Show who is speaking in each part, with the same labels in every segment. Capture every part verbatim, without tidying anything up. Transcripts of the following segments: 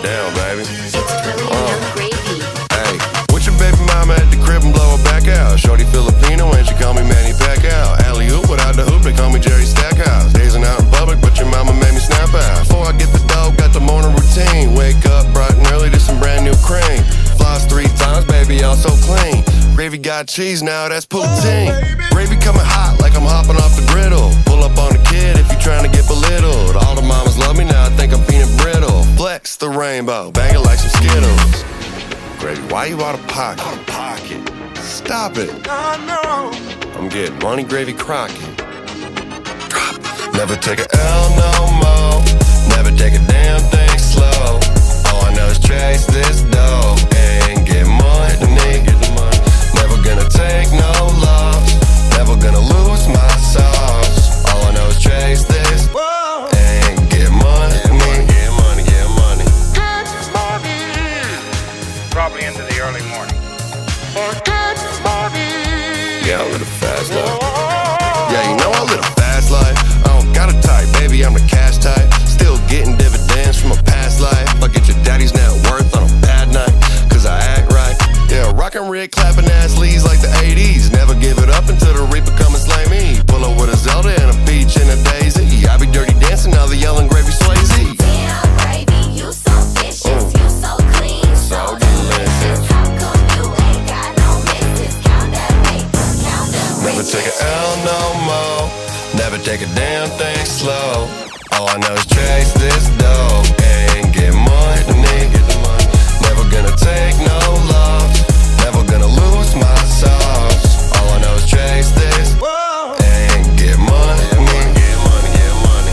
Speaker 1: down, baby.
Speaker 2: It's really uh. young gravy.
Speaker 1: Hey, with your baby mama at the crib and blow her back out. Shorty Filipino and she call me Manny Pacquiao. Alley-oop without the hoop, they call me Jerry Stackhouse. Dazing out in public, but your mama made me snap out. Before I get the dough, got the morning routine. Wake up bright and early to some brand new cream. Floss three times, baby, all so clean. Gravy got cheese now, that's poutine. Gravy coming hot like I'm hopping off the griddle. Pull up on the kid if you trying to get belittled. All the mamas love me now, I think I'm peanut brittle. Flex the rainbow, bang it like some Skittles. Gravy, why you out of pocket? Out of pocket. Stop it. I know. I'm getting money, Gravy Crockett. Drop it. Never take a L no more. Never take a damn thing slow. All I know is chase this dough and get money. Get the money. Never gonna take no loss. Never gonna lose my sauce. All I know is chase this Whoa. And get money. Get money, get money, get money. Get money.
Speaker 3: Probably into the early morning.
Speaker 1: Get money. Yeah, I live a fast life. Yeah, you know I live a fast life. I don't got a type, baby, I'm the cash type. Still getting dividends from a past life. I get your daddy's net worth on a bad night, cause I act right. Yeah, rockin' rig, clapping ass leads like the eighties. Never give it up until the reaper come and slay me. Pull up with a Zelda and a peach and a daisy. I be dirty dancing, now the yelling Gravy Swayze.
Speaker 2: Damn, Gravy, you so vicious,
Speaker 1: mm.
Speaker 2: you so clean, so, so delicious. How come you ain't got no misses? Count that paper, count that
Speaker 1: Never take a L no more. Never take a damn thing slow. All I know is chase this dough and get money. Get the money. Never gonna take no loss. Never gonna lose my sauce. All I know is chase this Whoa. And get money. Get money, get money, get money.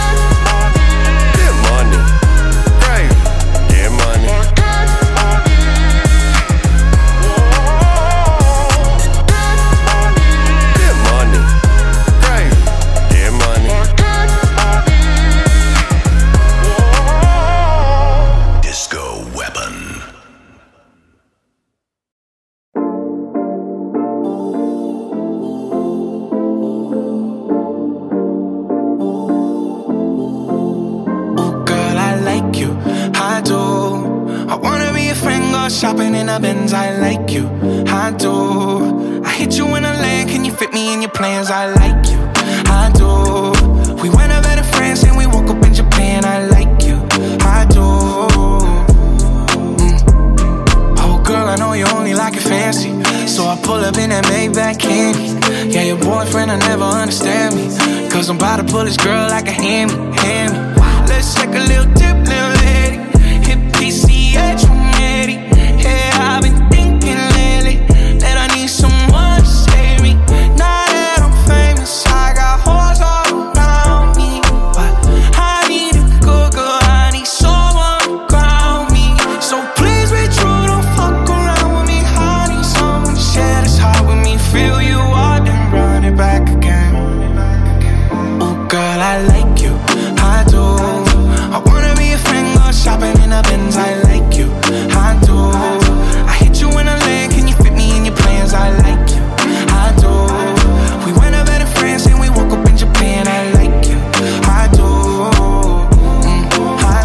Speaker 1: Get money. Gravy. Get money. Get money. Get money. Gravy. Get money.
Speaker 4: Disco Weapon.
Speaker 5: Oh girl, I like you, I do. I wanna be a friend, go shopping in a Benz. I like you, I do. I hit you in a land, can you fit me in your plans? I like you, I do. We went over to France and we woke up in Japan. I like you, I do. Mm. Oh girl, I know you only like it fancy, so I pull up in that Maybach candy. Yeah, your boyfriend will never understand me, cause I'm about to pull this girl like a hammy, hammy. Let's take a little dip, little lady. Hit P C H, I'm ready. Yeah, I've been thinking lately that I need someone to save me. Now that I'm famous, I got hoes all around me, but I need a good girl, I need someone to ground me. So please be true, don't fuck around with me. I need someone to share this heart with me. Feel you out, then run it back again. Oh girl, I like you, I do. I wanna be a friend, go shopping in a Benz. I like you, I do. I hit you in a land, can you fit me in your plans? I like you, I do. We went over to France and we woke up in Japan. I like you, I do, mm, I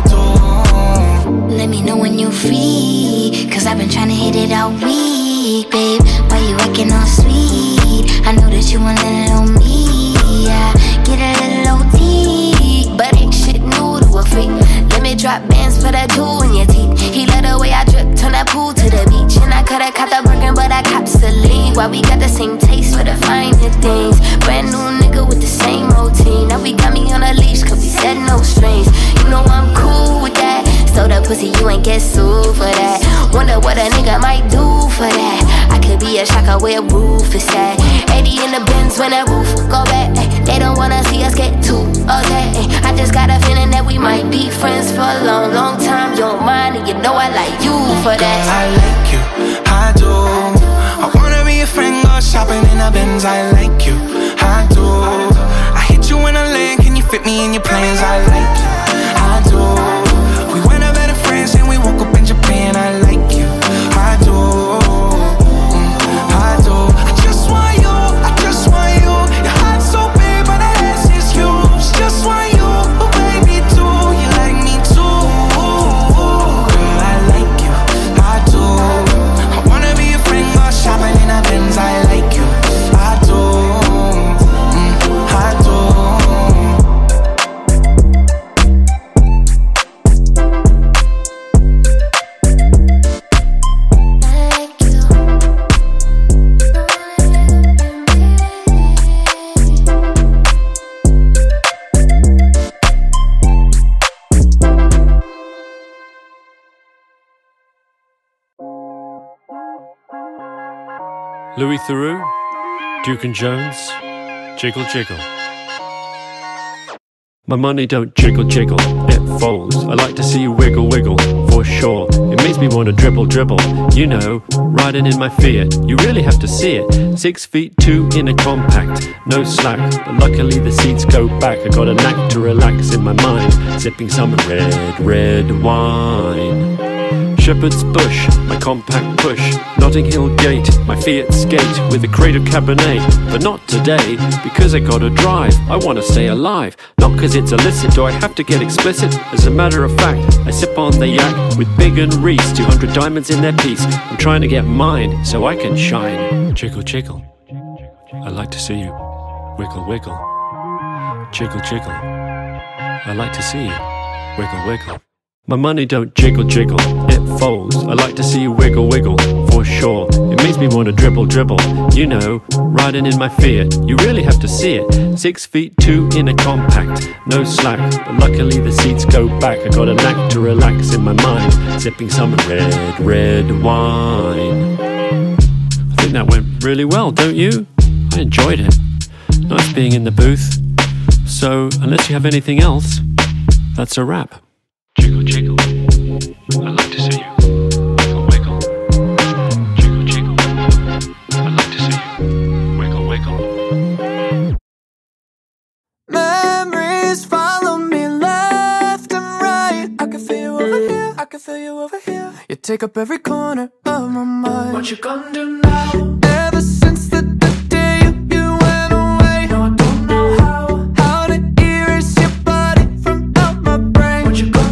Speaker 5: do.
Speaker 2: Let me know when you're free, cause I've been trying to hit it all week, babe. Why you acting all sweet? I know that you want a little me, yeah. Get a little O T, but ain't shit new to a freak. Let me drop bands for that jewel in your teeth. He let the way I drip, turn that pool to the beach. And I coulda caught the Birkin, but I copped Celine. Why we got the same taste for the finer things. Brand new nigga with the same routine. Now we got me on a leash, cause we said no strings. You know I'm cool with that. So the pussy, you ain't get sued for that. Wonder what a nigga might do for that. I could be a shocker where roof is at. eighty in the Benz when that roof go back. They don't wanna see us get too upset. I just got a feeling that we might be friends for a long, long time. You don't mind, and you know I like you for that.
Speaker 5: Girl, I like you, I do. I wanna be a friend, go shopping in a Benz. I like you, I do. I hit you in a land, can you fit me in your plans? I like you, I do. We went over to France and we woke up in Japan. I like you, I do, mm, I do. I just want you, I just want you. Your heart's so big, but the ass is huge. Just want you, oh baby, do you like me too?
Speaker 6: Louis Theroux, Duke and Jones, Jiggle Jiggle. My money don't jiggle jiggle, it folds. I like to see you wiggle wiggle, for sure. It makes me want to dribble dribble, you know, riding in my Fiat. You really have to see it. Six feet two in a compact, no slack, but luckily the seats go back. I got a knack to relax in my mind, sipping some red, red wine. Shepherd's Bush, my compact push, Notting Hill Gate, my Fiat skate with a crate of Cabernet. But not today, because I gotta drive, I wanna stay alive. Not cause it's illicit, do I have to get explicit? As a matter of fact, I sip on the yak with Big and Reese, two hundred diamonds in their piece. I'm trying to get mine, so I can shine. Jiggle jiggle, I like to see you wiggle wiggle. Jiggle jiggle, I like to see you wiggle wiggle. My money don't jiggle jiggle, it folds. I like to see you wiggle wiggle, for sure. It makes me want to dribble dribble, you know, riding in my Fiat. You really have to see it. Six feet two in a compact, no slack, but luckily the seats go back. I got a knack to relax in my mind, sipping some red, red wine. I think that went really well, don't you? I enjoyed it. Nice being in the booth. So, unless you have anything else, that's a wrap. Jiggle jiggle, I like to see you wiggle wiggle. Jiggle jiggle, I like to see you wiggle wiggle.
Speaker 5: Memories follow me left and right. I can feel you over here, I can feel you over here. You take up every corner of my mind. What you gonna do now? Ever since the, the day you, you went away, no, I don't know how, how to erase your body from out my brain. What you gonna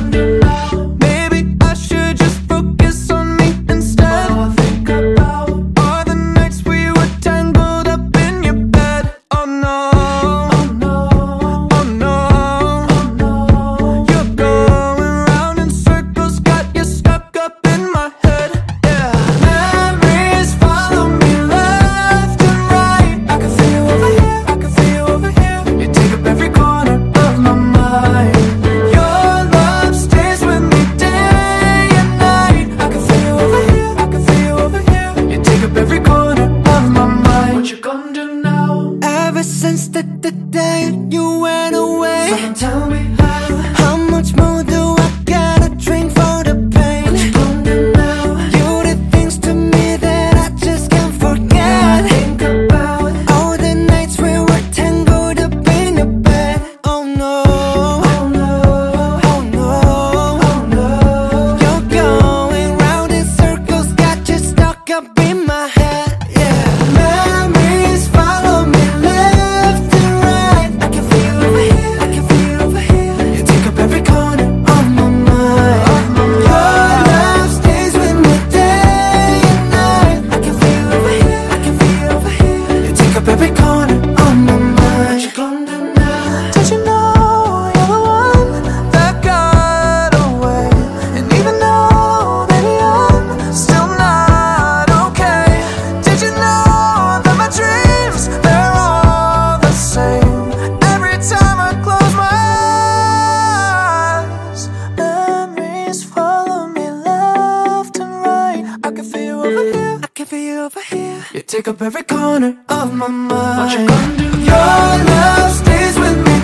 Speaker 5: take up every corner of my mind. What you gonna do? Your love stays with me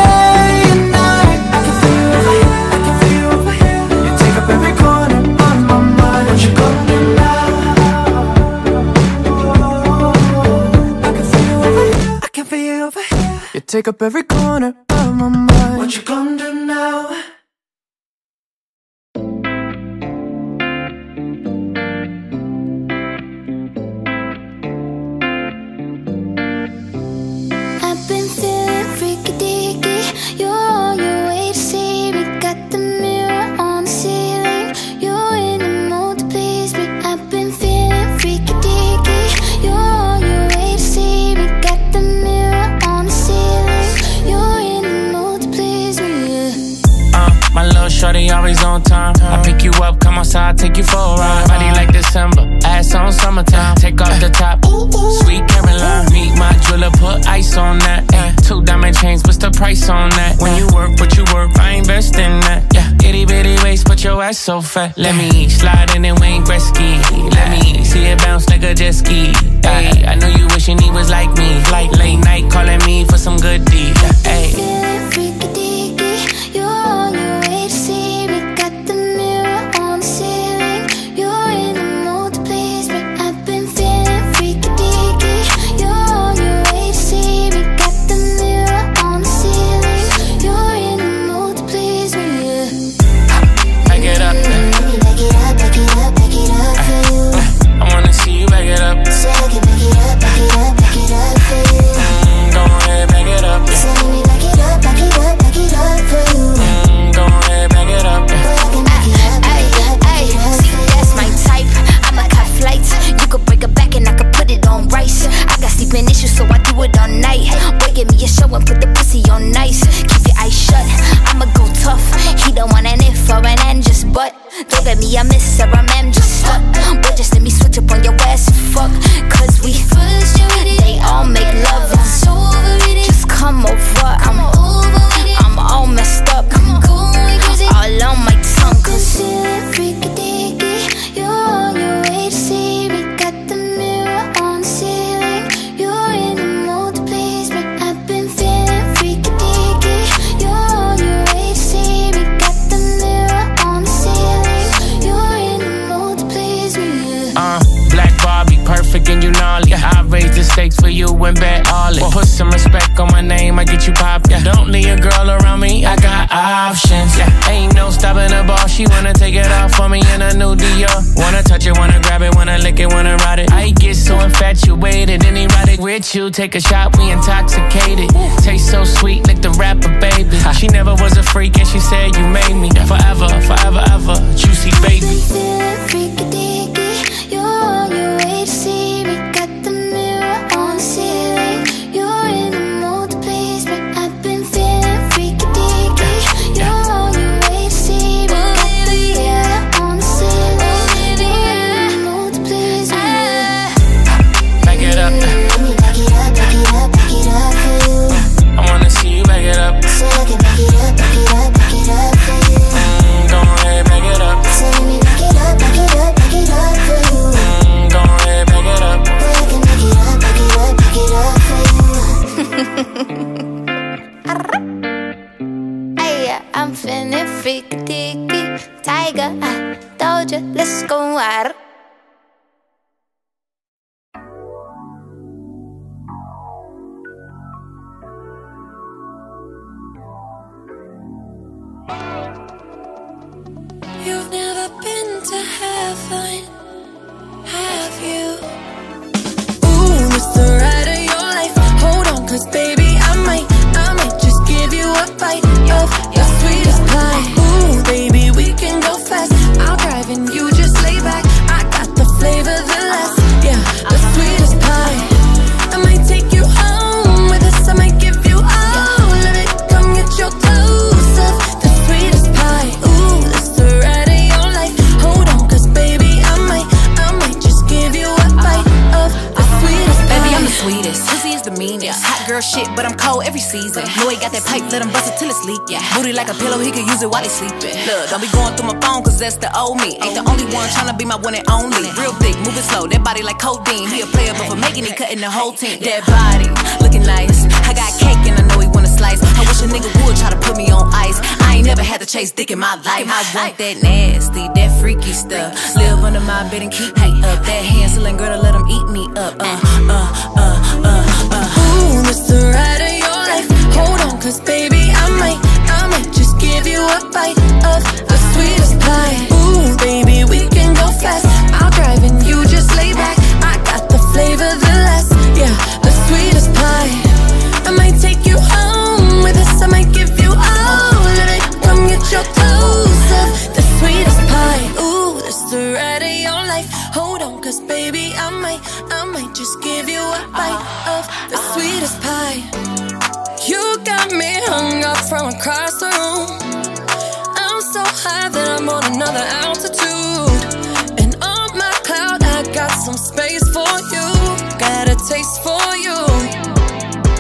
Speaker 5: day and night. I can feel you over here, I can feel you over here. You take up every corner of my mind. What you gonna do now? I can feel you over here, I can feel you over here. You take up every corner of my mind. What you gonna do now?
Speaker 7: Uh,
Speaker 5: price on that. When you work, what you work, I invest in that. Yeah, itty bitty waist, but your ass so fat. Let me slide in and Wayne Gretzky. Let me see it bounce like a jet ski. Ay, I know you wishing he was like me. Like late night calling me for some good deed. Ay.
Speaker 2: Feeling freaky deaky, you're on your way to see me. Got the mirror on the ceiling, you're in the mood to please me. I've been feeling freaky deaky, you're on your way to see me. Got the mirror on the ceiling, you're in the mood to please me. Yeah.
Speaker 5: Back it up,
Speaker 2: Back it up, back it up, back it up for you.
Speaker 5: I wanna see you back it up.
Speaker 2: So I can back it up, back it up, back it up for you.
Speaker 5: Mm, go ahead, back it up.
Speaker 2: So let me back it up, back it up, back it up for you.
Speaker 5: Mm, go ahead, back it up.
Speaker 2: That's my type. I'ma cut flights. You could break a back and I could put it on rice. I got sleeping issues, so I do it all night. Boy, give me a show and put the pussy on nice. Keep your eyes shut. I'ma go tough. He don't want an if or an and just but. Don't get me a miss or a ma'am just stuck. But just let me switch up on your ass and fuck. Cause we they all make love. Just come over. I'm I'm all messed up. All on my tongue. Cause feeling freaky deaky, you're on your way to see me. Got the mirror on the ceiling, you're in the mood to please me. I've been feeling freaky deaky, you're on your way to see me. Got the mirror on the ceiling, you're in the mood to please me.
Speaker 5: Uh, Black Barbie, perfect and you gnarly. I raise the stakes for you and bet all it. Put some respect on my name, I get you pop. Yeah. Don't leave a girl around me, I got options. Yeah. Ain't no stopping the ball, she wanna take it off for me in a new Dior. Wanna touch it, wanna grab it, wanna lick it, wanna ride it. I get so infatuated and erotic with you. Take a shot, we intoxicated. Taste so sweet, like the rapper, baby. She never was a freak and she said you made me. Forever, forever, ever, juicy baby.
Speaker 2: Feeling freaky deaky, you're on your way to see me. Got the mirror on the ceiling, you're in the mood to please me. I've been feeling freaky deaky, you're on your way to see me. Got the mirror on the ceiling, you're in the mood to please me.
Speaker 5: Back it up.
Speaker 2: Let me back it up, back it up, back it up for you.
Speaker 5: I wanna see you back it up.
Speaker 2: So I can back it up, back it up, back it up for you.
Speaker 5: Mm, go ahead, back it up.
Speaker 2: So let me back it up, back it up, back it up for you.
Speaker 5: Mm, go ahead, back it up.
Speaker 2: Boy, I can back it up, back it up, back it up for you. Hey, I'm feeling freaky deaky, tiger. I told you, let's go out.
Speaker 7: You've never been to heaven, have you? Ooh, it's the ride of your life. Hold on, cause baby, I might, I might just give you a bite of the sweetest pie. Ooh, baby, we can go fast. I'll drive and you just lay back. I got the flavor, the last, yeah, the sweetest pie. I might take you home with us, I might give you all of it. Come get your dose of the sweetest pie. Ooh, this the ride of your life. Hold on, cause baby, I might, I might just give you a bite of the sweetest pie.
Speaker 8: Baby, I'm the sweetest, pussy is the meanest. Hot girl shit, but I'm cold every season. Know he got that pipe, let him bust it till it's leak. Yeah. Booty like a pillow, he could use it while he sleeping. Look, don't be going through my phone, cause that's the old me. Ain't the only one tryna be my one and only. Real thick, moving slow, that body like codeine. He a player, but for making it, cutting the whole team. That body, looking nice. I got cake and I know he wanna slice. I wish a nigga would try to put me on ice. I ain't never had to chase dick in my life. I want that nasty, that freaky stuff. Live under my bed and keep me up. That hand-selling girl to let him eat me up. Uh, uh, uh, uh, uh.
Speaker 7: Ooh, it's the ride of your life. Hold on, cause baby, I might, I might just give you a bite of the sweetest pie. Ooh, baby, we can go fast. I'll drive and you just lay back. I got the flavor, the last, yeah, the sweetest pie. I might take you home with us, I might give you all of it. Come get your dose of the sweetest pie. Ooh, this the ride of your life. Hold on, cause baby, I might, I might just give you a bite of the sweetest pie. You got me hung up from across the room. I'm so high that I'm on another altitude. And on my cloud, I got some space for you. Got a taste for you. Yeah.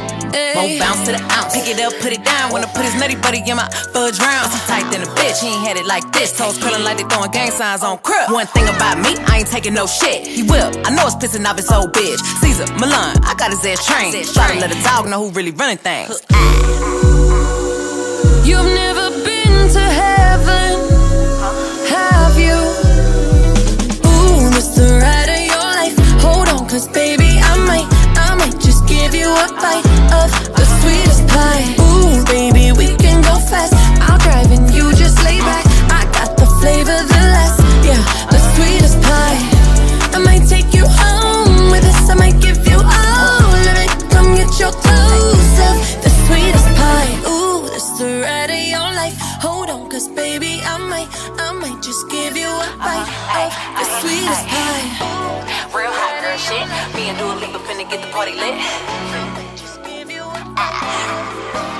Speaker 8: yeah. Won't bounce to the ounce. Pick it up, put it down. Wanna put his nutty buddy in my fudge round. He tight than a bitch, he ain't had it like this. Toes curling like they throwing gang signs on crib. One thing about me, I ain't taking no shit. He will, I know it's pissing off his old bitch. Caesar, Milan, I got his ass trained. Try to let a dog know who really running things.
Speaker 7: You've never been to heaven, have you? Ooh, this the ride of your life. Hold on, cause baby, I might, I might just give you a bite of the sweetest pie. Ooh, baby, we can go fast. I'll drive and you just lay back. I got the flavor, the last, yeah, the sweetest pie. I might take you home with us, I might give you all of it. Come get your clothes off, the sweetest pie. Ooh, this the ride of your life. Hold on, cause baby, I might, I might just give you a bite of the sweetest pie.
Speaker 8: Real hot girl shit. Me and Dua Lipa finna get the party lit.
Speaker 7: Just give you a bite.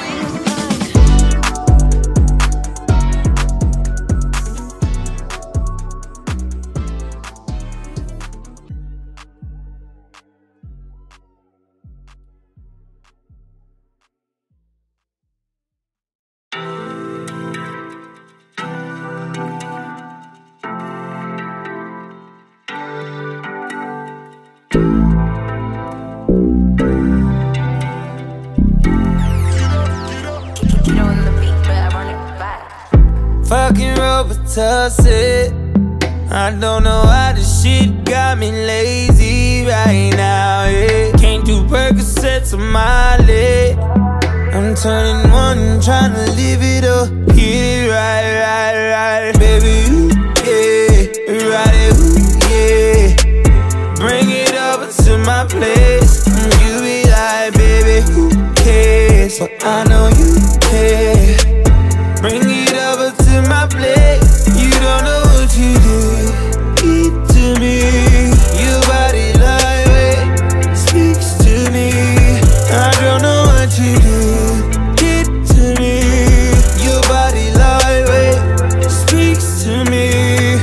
Speaker 9: Fucking Robitussin. I don't know why this shit got me lazy right now, yeah. Can't do Percocets on my leg. I'm turning one, trying to live it up. Get it right, right, right. Baby, ooh, yeah. Ride it, ooh, yeah. Bring it over to my place. And you be like, baby, who cares? But I know you care. Bring it over to my plate. You don't know what you do. Eat to me. Your body lightweight speaks to me. I don't know what you do. Get to me. Your body lightweight speaks to me.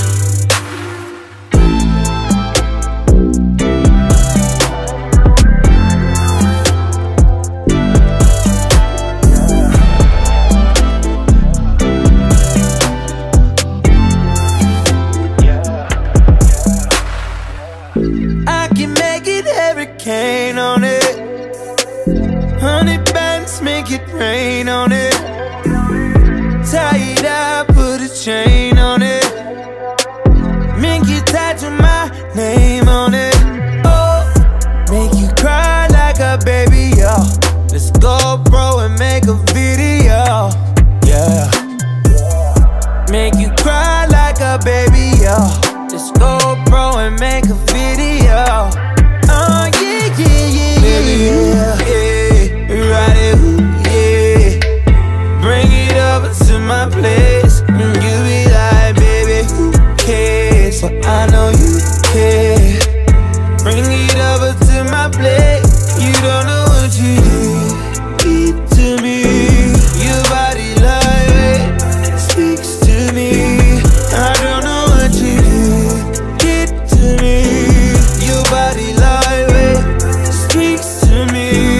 Speaker 9: On it, honey bands make it rain on it. Tie it up, put a chain on it. Make you tattoo my name on it. Oh, make you cry like a baby, yo. Let's go, bro, and make a video, yeah. Make you cry like a baby, yo. Let's go, bro, and make a video. Oh yeah, yeah, yeah, baby, yeah, yeah. Ride it, ooh, yeah. Bring it over to my place. And you be like, baby, who cares? But I know you care. Bring it over to my plate. You don't know what you do. Eat to me. Your body lightweight speaks to me. I don't know what you do. Get to me. Your body lightweight speaks to me.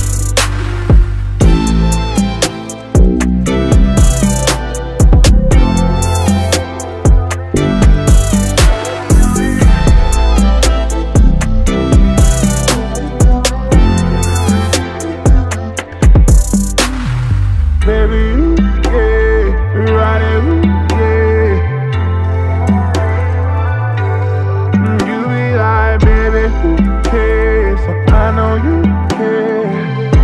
Speaker 9: Baby, yeah, ride it, yeah. You be like, baby, who cares? So I know you care.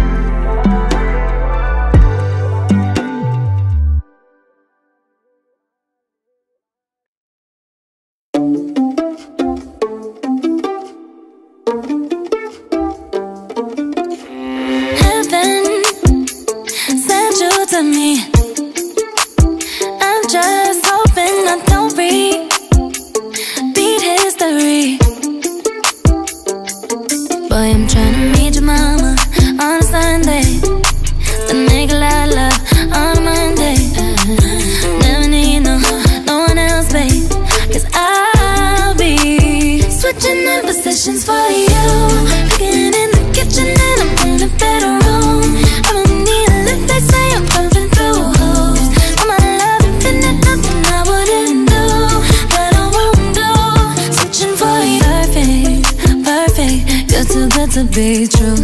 Speaker 7: Heaven sent you to me. I'm just hoping I don't repeat history. Boy, I'm trying to meet your mama on a Sunday, then make a lot of love on a Monday. Never need no, no one else, babe, cause I'll be switching in positions for you. Cooking in the kitchen and I'm in the bedroom.
Speaker 10: to be true.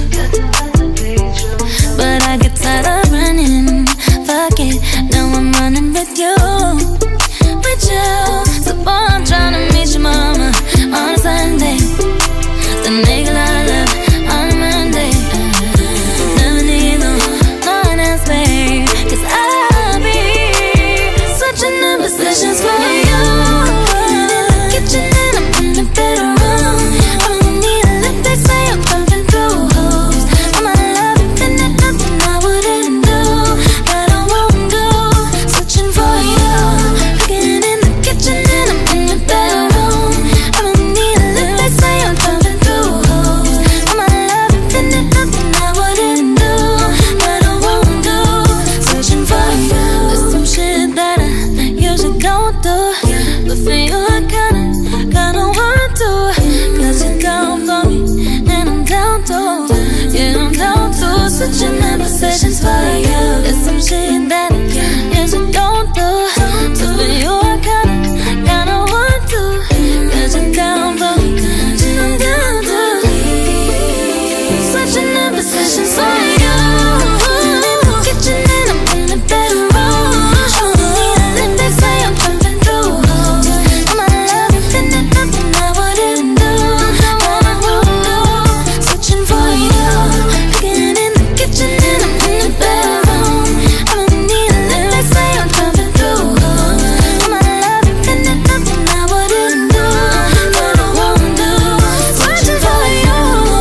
Speaker 10: But I get tired of running. Fuck it, now I'm running with you. With you. So boy, I'm trying to meet your mama on a Sunday. The nigga I love on a Monday. Never need no one else, babe. Cause I'll be switching the positions for you. Kitchen and I'm in the bedroom. I don't need a lip, they say I'm pumping through holes. I'm out of love, and there's nothing I wouldn't do, that I won't do. Switching for you. Cooking in the kitchen and I'm in the bedroom. I don't need a lip, they say I'm pumping through holes. I'm out of love, and there's nothing I wouldn't do, that I won't do. Switching for you. There's some shit that I usually don't do, but for you I kinda, kinda want to. Cause you're down for me, and I'm down too. Yeah, I'm down too. Switching my positions for you. There's some shit that I usually don't do, but for you I kinda, kinda want to. Cause you're down for me, and I'm down too. Switching my positions for you. Kitchen and I'm in the bedroom. I don't need a lip, they say I'm pumping through holes. I'm out of love, and there's nothing I wouldn't do, that I won't do. Switching for you. Cooking in the kitchen and I'm in the bedroom. I don't need a lip, they say I'm pumping through holes. I'm out of love, and there's nothing I wouldn't do, that I won't do. Switching for you.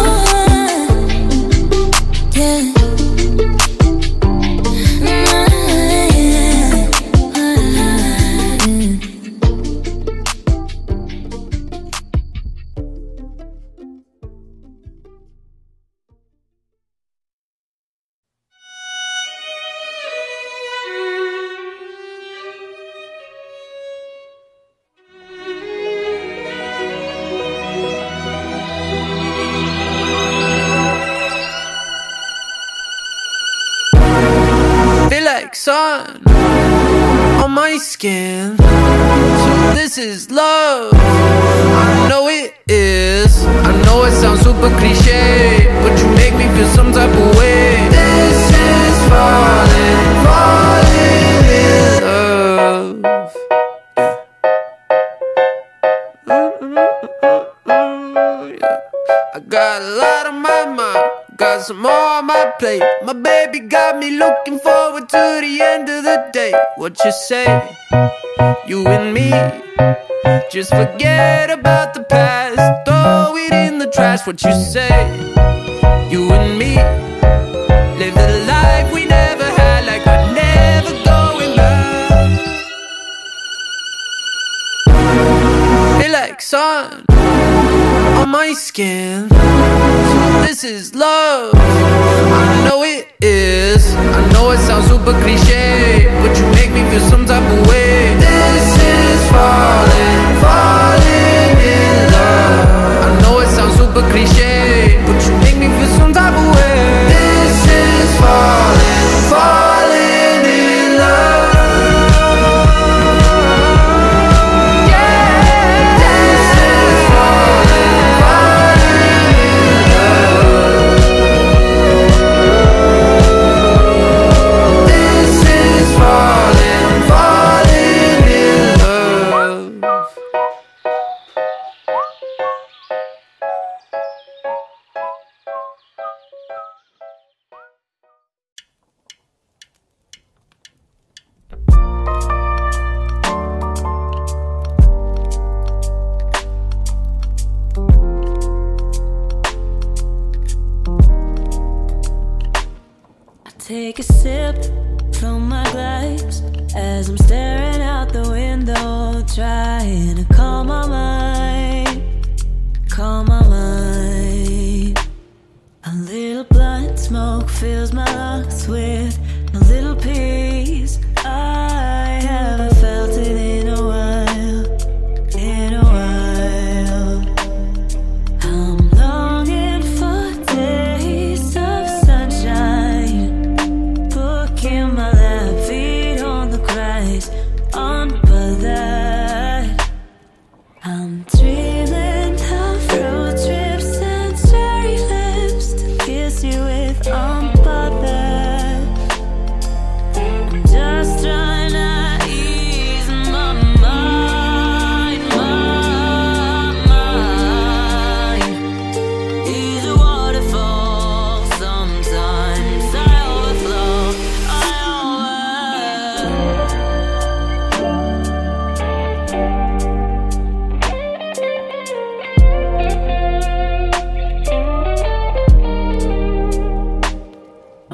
Speaker 10: Yeah.
Speaker 11: Feel like sun on my skin. So this is love. I know it is. I know it sounds super cliche, but you make me feel some type of way. This is falling, falling in love. I got a lot on my mind, got some more on my plate. My baby got me looking forward to the end of the day. What you say? You and me, just forget about the past, throw it in the trash. What you say? You and me, live the life we never had, like we're never going back. Feel like sun on my skin. So this is love. I know it is. I know it sounds super cliche, but you make me feel some type of way. This is falling, falling in love. I know it sounds super cliche, but you make me feel some type of way. This is falling, falling in love.
Speaker 10: Take a sip from my glass as I'm staring out the window, trying to calm my mind, calm my mind. A little blunt smoke fills my lungs with a little peace. I haven't felt it in a while, in a while. I'm longing for days of sunshine, book in my lap, feet on the grass, on by that. I'm dreaming of road trips and cherry lips.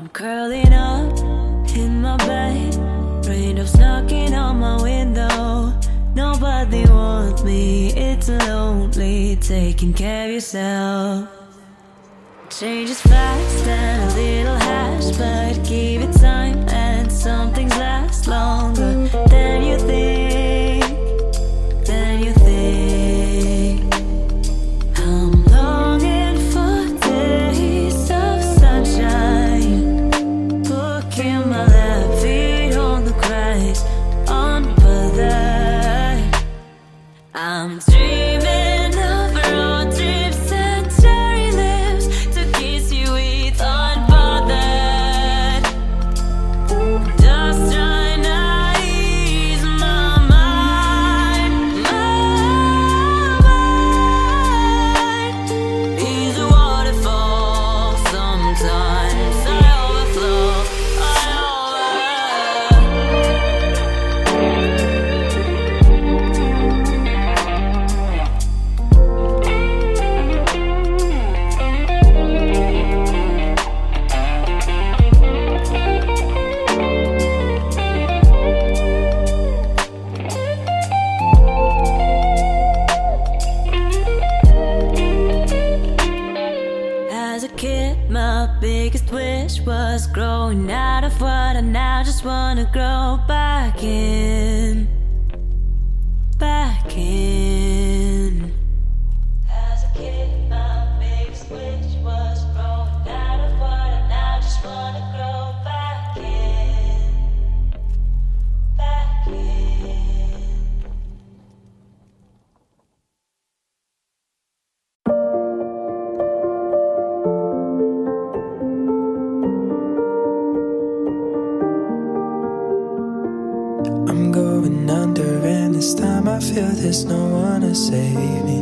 Speaker 10: I'm curling up in my bed, raindrops knocking on my window. Nobody wants me, it's lonely, taking care of yourself. Change is fast and a little hash, but give it time and some things last longer than you think, than you think. I'm longing for days of sunshine, book in my lap, feet on the grass, unbothered. I'm dreaming of road trips and cherry lips to kiss you with unbothered. Just trying to ease my mind, my mind. These waterfalls, sometimes I overflow, I As a kid, my biggest wish was growing out of what I now just wanna grow back in, back in. As a kid, my biggest wish was growing out of what I now just wanna grow back in, back in.
Speaker 9: I'm going under, and this time I feel there's no one to save me.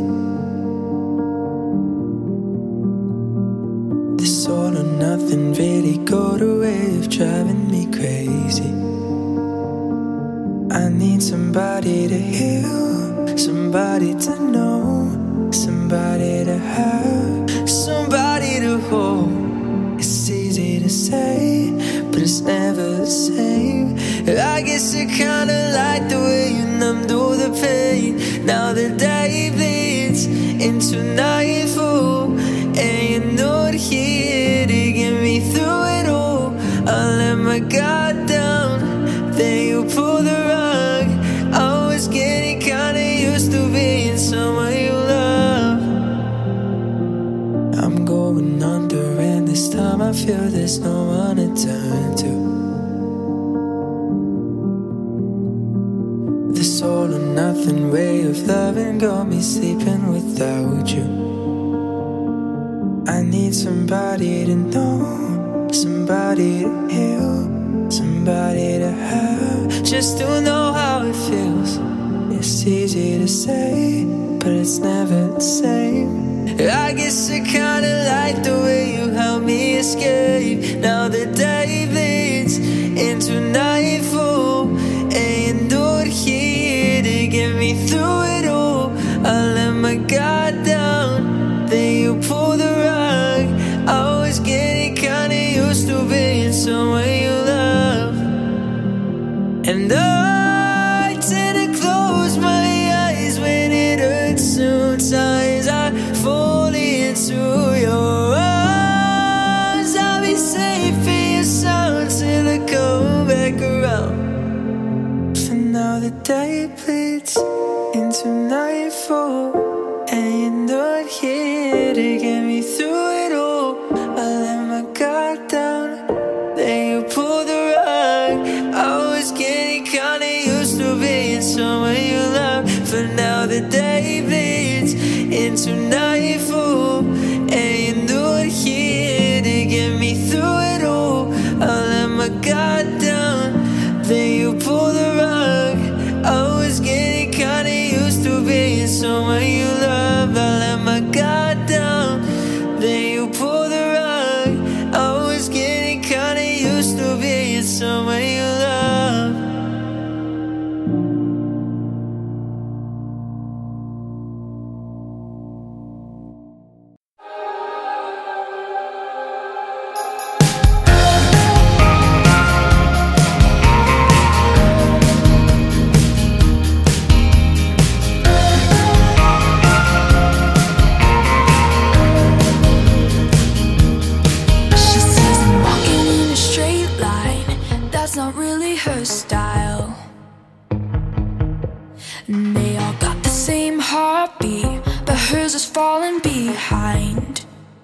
Speaker 9: This all or nothing really got a way of driving me crazy. I need somebody to heal, somebody to know, somebody to have, somebody to hold. It's easy to say, but it's never the same. I guess I kinda like the way you numbed all the pain. Now the day bleeds into nightfall, and you're not here to get me through it all. I let my guard down, then you pull the rug. I was getting kinda used to being someone you love. I'm going under, and this time I feel there's no one to turn to. This all or nothing way of loving got me sleeping without you. I need somebody to know, somebody to heal, somebody to have, just to know how it feels. It's easy to say, but it's never the same. I guess I kinda like the way you help me escape. Now the day bleeds into nightfall, and you're not here to get me through it all. I let my guard down, then you pull the rug. I was getting kinda used to being someone you love, and I tend to close my eyes when it hurts. Sometimes I fall into your arms. I'll be safe in your sound till I come back around. For now the day bleeds into nightfall, and you're not here to get me through it all. I let my guard down, then you pull the rug. I was getting kinda used to being someone you love. For now the day bleeds into nightfall, and you're not here to get me through it all. I let my guard down, then you pull the rug. I was getting kinda used to being someone you love. I let my guard down, then you pull the rug. I was getting kinda used to being someone you love.
Speaker 7: falling behind.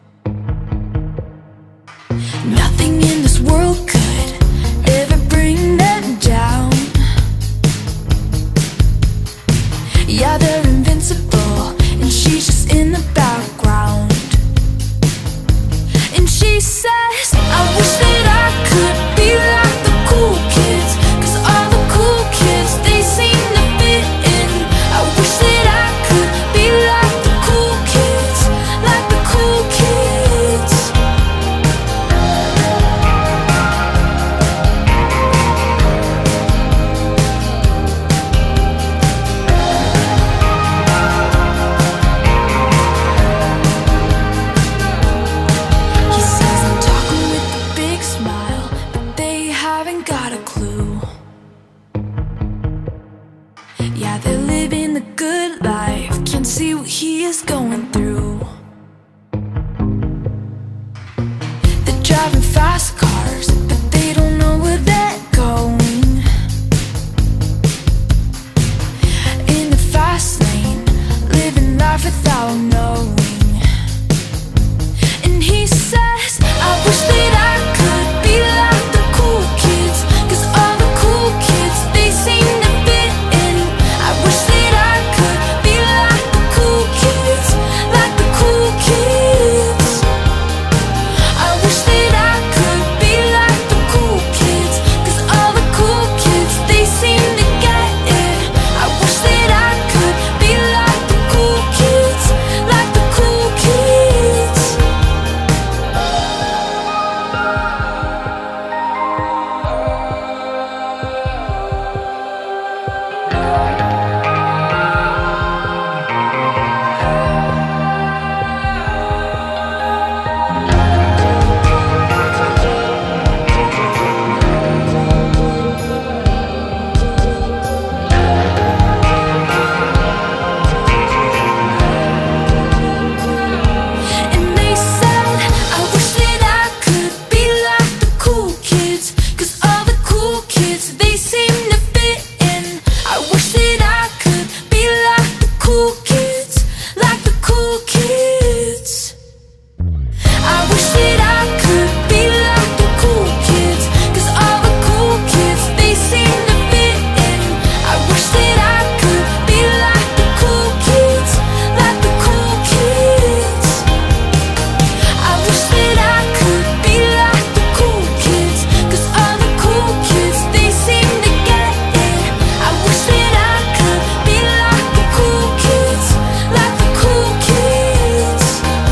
Speaker 7: Nothing in this world could ever bring them down. Yeah, they're invincible, and she's just in the background. And she says, I wish that I could be like the cool kids, 'cause all the cool kids, they seem to fit in. I wish that I could be like the cool kids, like the cool kids. He says I'm talking with a big smile, but they haven't got a clue. Yeah, they're living the good life, can't see what he is going through. They're driving fast cars, but they don't know where they're going. In the fast lane, living life without knowing. And he says, I wish that I could be like the cool kids, 'cause all the cool kids, they seem to fit in. I wish that I could be like the cool kids, like the cool kids. I wish that I could be like the cool kids, 'cause all the cool kids, they seem to get it. I wish that I could be like the cool kids, like the cool kids. And they said, I wish that I could be like the cool kids, 'cause all the cool kids, they seem to fit in. I wish that I could be like the cool kids, like the cool kids. I wish that I could be like the cool kids, 'cause all the cool kids, they seem to fit in. I wish that I could be like the cool kids, like the cool kids. I wish that I could be like the cool kids, 'cause all the cool kids, they seem to get it. I wish that I could be like the cool kids, like the cool kids.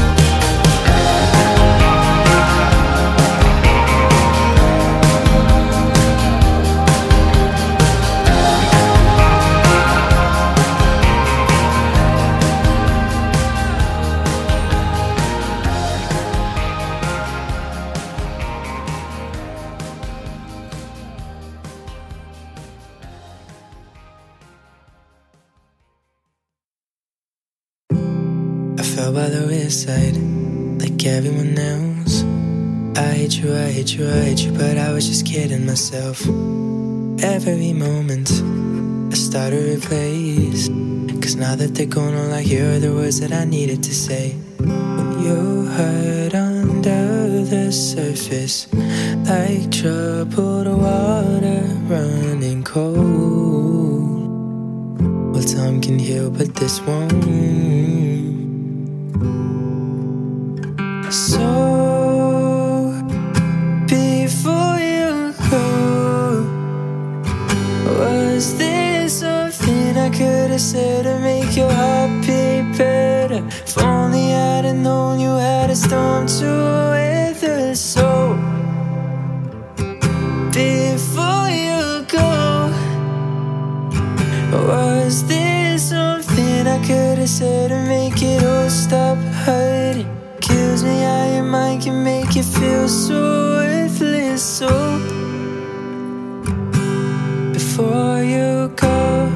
Speaker 9: I fell by the wayside, like everyone else. I hate you, I hate you, I hate you, but I was just kidding myself. Every moment I start to replace, 'cause now that they're gone, all I hear are the words that I needed to say. When you hurt under the surface, like troubled water running cold. Well, time can heal, but this won't. So, before you go, was there something I could have said to make your heart beat better? If only I'd have known you had a storm to weather. So, before you go, was there something I could have said to make it all stop hurting? Kills me how your mind can make you feel so worthless. So, before you go,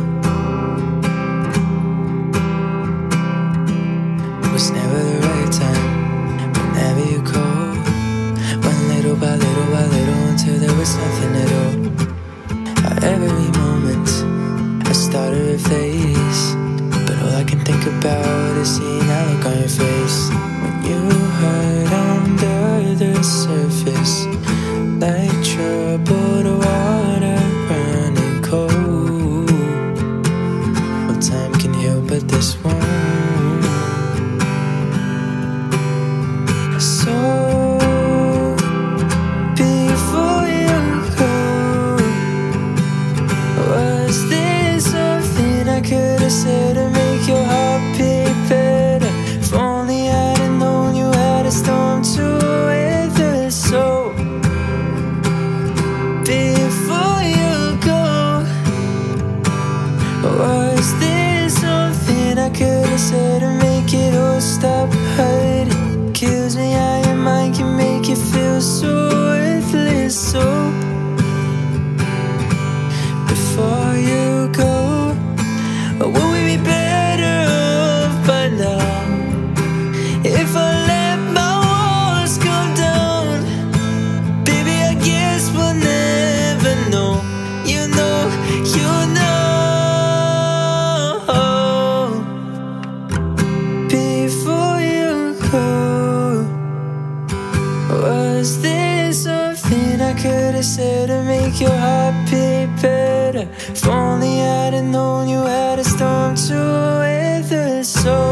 Speaker 9: it was never the right time. Whenever you call, went little by little by little until there was nothing at all. Every moment I start to replace, but all I can think about is seeing that look on troubled water running cold. Well, time can heal, but this won't. So before you go, was there something I could have said to make your heart beat better? If only I'd have known you had a storm to weather. So before you go, was there something I could have said to make it all stop hurting? Kills me how your mind can make you feel so worthless. So before you go, will we be better off by now? If I let my walls come down, baby, I guess we'll never know. You know, you know. Before you go, was there something I could have said to make your heart beat better? If only I'd have known you had a storm to weather. So